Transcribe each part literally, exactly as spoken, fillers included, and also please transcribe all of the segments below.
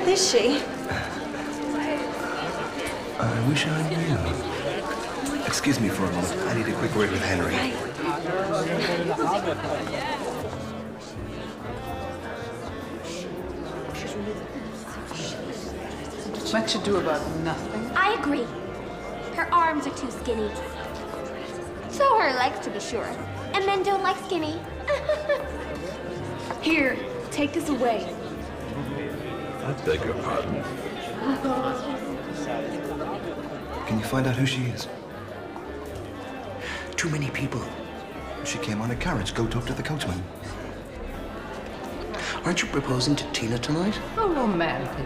Is she? I wish I knew. Excuse me for a moment. I need a quick word with Henry. What you do about nothing? I agree. Her arms are too skinny. So her legs, to be sure. And men don't like skinny. Here, take this away. I beg your pardon. Can you find out who she is? Too many people. She came on a carriage. Go talk to the coachman. Aren't you proposing to Tina tonight? Oh, romantic.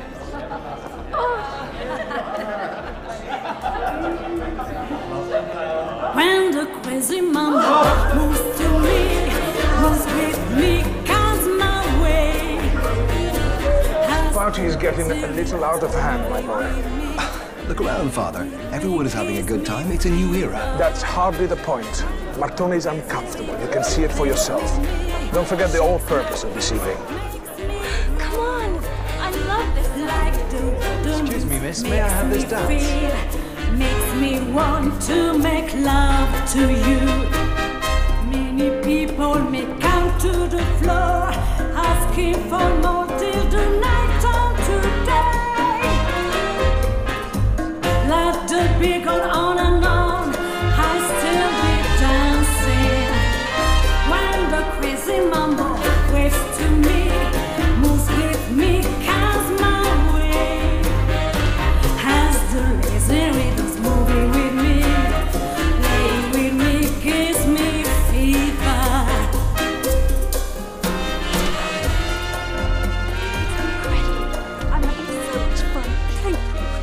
When the crazy mama moves to me, moves with me, comes my way. The party is getting a little out of hand, my boy. Look around, Father. Everyone is having a good time. It's a new era. That's hardly the point. Martone is uncomfortable. You can see it for yourself. Don't forget the whole purpose of this evening. Come on, I love this. Like the, Excuse me, miss. May I have this dance? Makes me want to make love to you. Many people may come to the floor, asking for more till the night on today. Let the beat go on and on, I still be dancing. When the crazy mambo waves to me, moves with me, comes my way. As the lazy rhythms moving with me, playing with me, gives me fever. I'm having so much fun. Thank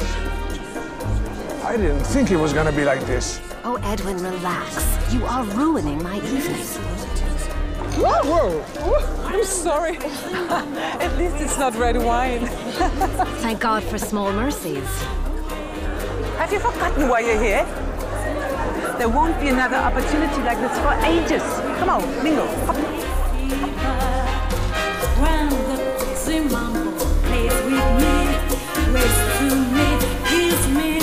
you. I didn't think it was gonna be like this. Oh, Edwin, relax. You are ruining my evening. Whoa, whoa! I'm sorry. At least it's not red wine. Thank God for small mercies. Have you forgotten why you're here? There won't be another opportunity like this for ages. Come on, mingle. Hop. When the crazy mambo plays with me, waves to me, gives me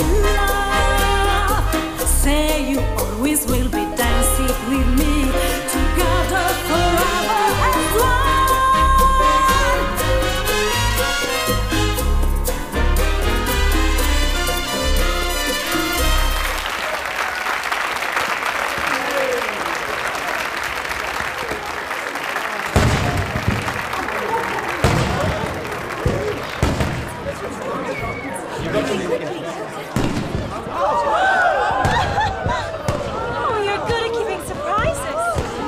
love. Say you always will be dancing with me, together forever as one. Oh, you're good at keeping surprises.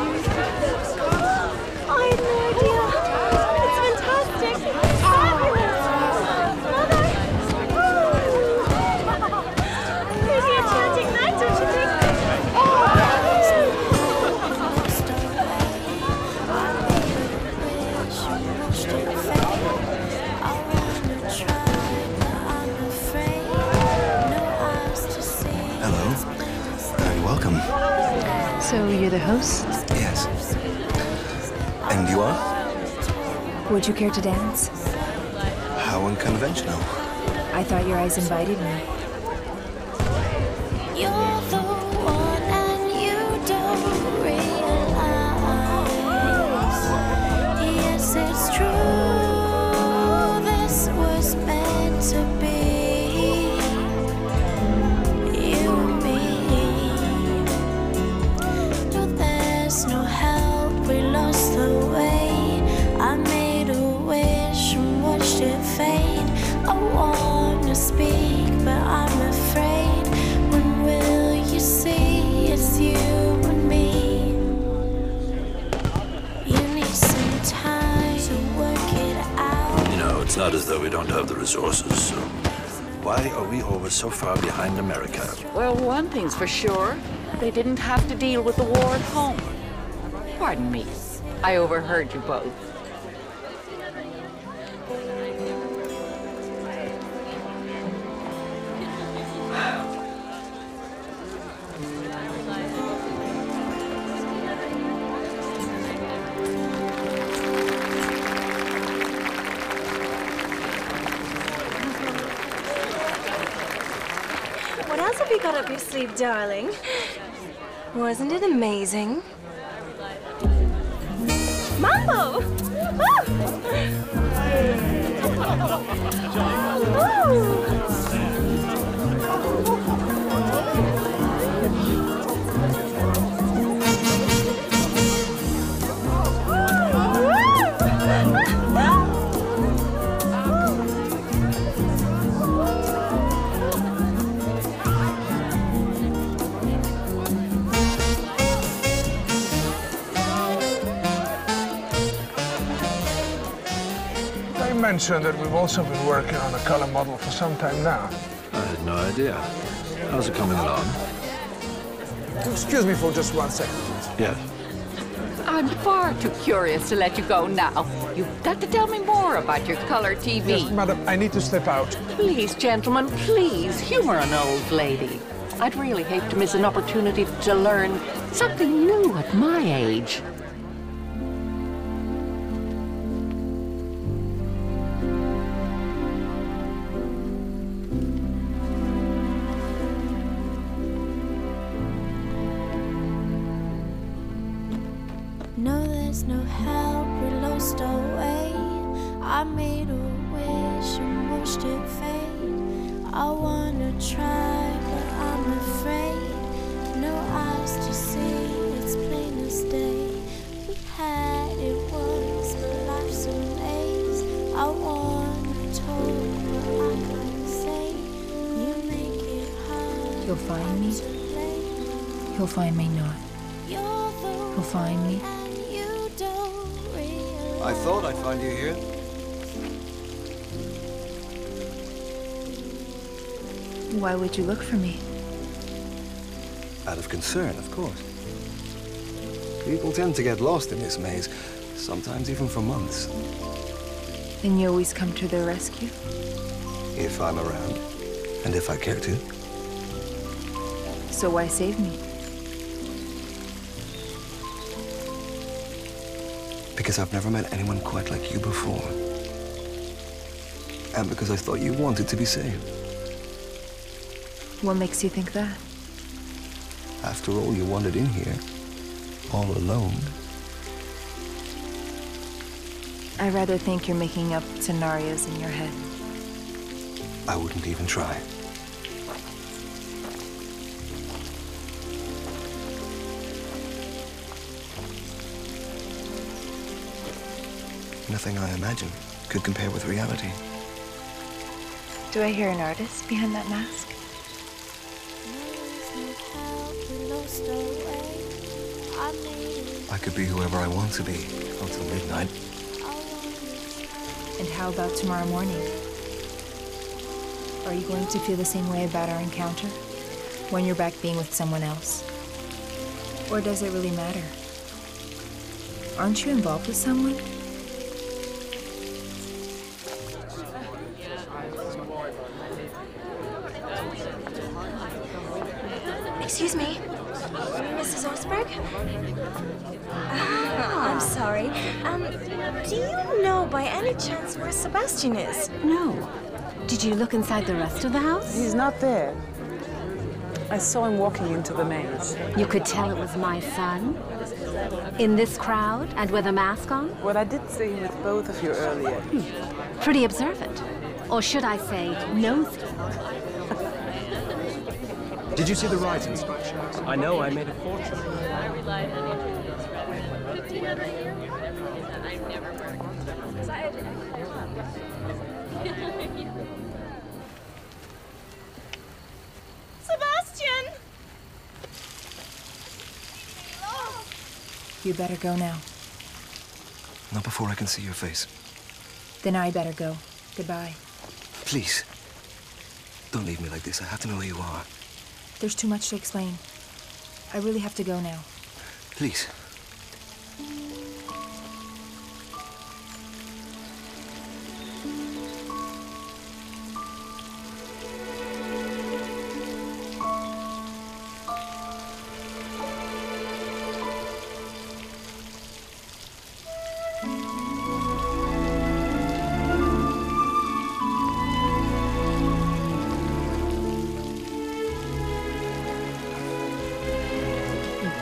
I had no idea. It's fantastic. Fabulous. Mother. Here's your enchanting night, don't you think? Hello. And welcome. So you're the host? Yes. And you are? Would you care to dance? How unconventional. I thought your eyes invited me. You're the one and you don't realize. Yes, it's true. This was meant to be. You and me. No, there's no help. We lost the way. I made a wish and watched it fade. I wanna speak, but I'm afraid. When will you see it's you and me? You need some time to work it out. You know, it's not as though we don't have the resources, so why are we always so far behind America? Well, one thing's for sure. They didn't have to deal with the war at home. Pardon me. I overheard you both. you got up your sleeve, darling? Wasn't it amazing? Mambo! Mentioned that we've also been working on a color model for some time now. I had no idea. How's it coming along? Excuse me for just one second, please. Yes. I'm far too curious to let you go now. You've got to tell me more about your color T V. Yes, madam, I need to step out. Please, gentlemen, please, humor an old lady. I'd really hate to miss an opportunity to learn something new at my age. No, there's no help, we lost our way. I made a wish and watched it fade. I wanna try, but I'm afraid. No eyes to see, it's plain as day. We had it once, but life's a maze. I wanna talk, but I can't say. You make it hard. You'll find me. You'll find me not. You'll find me. I thought I'd find you here. Why would you look for me? Out of concern, of course. People tend to get lost in this maze, sometimes even for months. And you always come to their rescue? If I'm around, and if I care to. So why save me? Because I've never met anyone quite like you before. And because I thought you wanted to be saved. What makes you think that? After all, you wandered in here, all alone. I rather think you're making up scenarios in your head. I wouldn't even try. Nothing I imagine could compare with reality. Do I hear an artist behind that mask? I could be whoever I want to be until midnight. And how about tomorrow morning? Are you going to feel the same way about our encounter? When you're back being with someone else? Or does it really matter? Aren't you involved with someone? Excuse me, Missus Osberg? Ah, I'm sorry. Um, do you know by any chance where Sebastian is? No. Did you look inside the rest of the house? He's not there. I saw him walking into the maze. You could tell it was my son? In this crowd and with a mask on? Well, I did see him with both of you earlier. Hmm. Pretty observant. Or should I say, nosy. Did you see the ride instructions? I know I made a fortune. I relied on it. Put together here, and I never worked. Because I had Sebastian! You better go now. Not before I can see your face. Then I better go. Goodbye. Please. Don't leave me like this. I have to know who you are. There's too much to explain. I really have to go now. Please.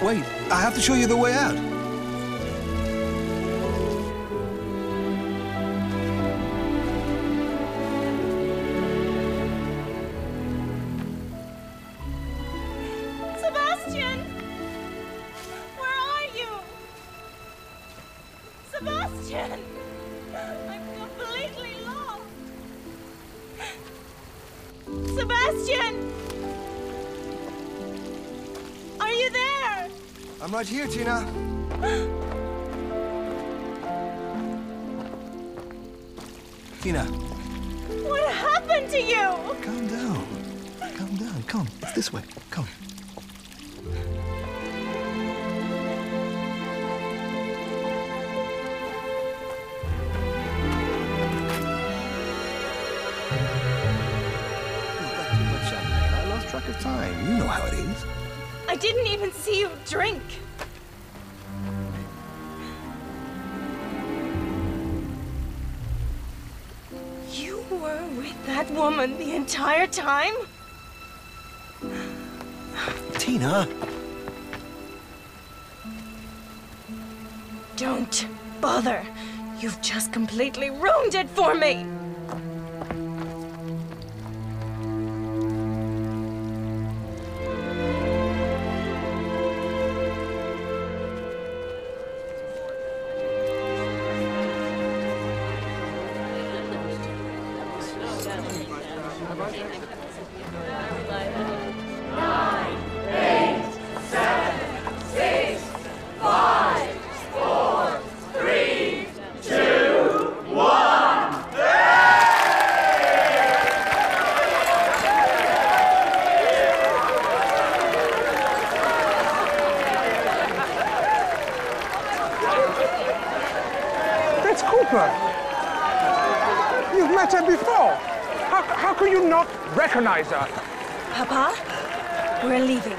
wait. I have to show you the way out. Sebastian! Where are you? Sebastian! I'm completely lost! Sebastian! Are you there? I'm right here, Tina. Tina. What happened to you? Calm down. Calm down. Come. It's this way. Come. I lost track of time. You know how it is. I didn't even see you drink. You were with that woman the entire time? Tina! Don't bother. You've just completely ruined it for me. You've met her before. How, how can you not recognize her? Papa, we're leaving.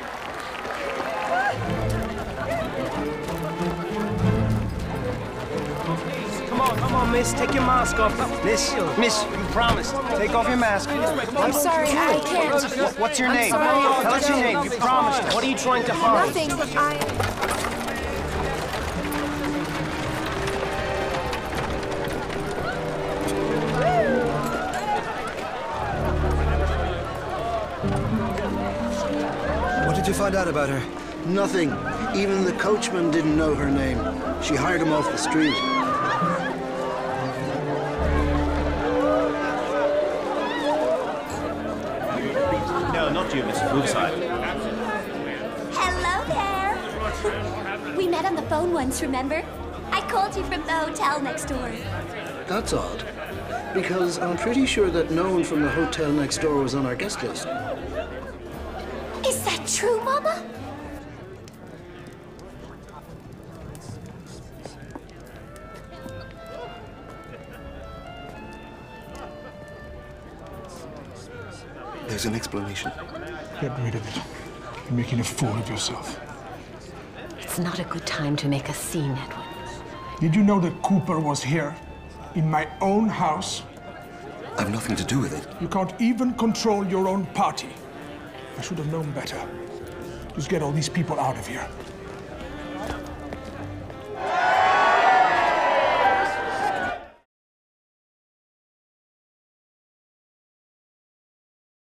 Come on, come on, miss. Take your mask off. Miss, miss, you promised. Take off your mask. I'm sorry, I can't. What, what's your I'm name? sorry. Tell us your name. You promised. What are you trying to hide? Nothing. I... What did you find out about her? Nothing. Even the coachman didn't know her name. She hired him off the street. No, not you, Missus Woodside. Hello there. We met on the phone once, remember? I called you from the hotel next door. That's odd. Because I'm pretty sure that no one from the hotel next door was on our guest list. Is that true, Mama? There's an explanation. Get rid of it. You're making a fool of yourself. It's not a good time to make a scene, Edwin. Did you know that Cooper was here? In my own house? I've nothing to do with it. You can't even control your own party. I should have known better. Just get all these people out of here.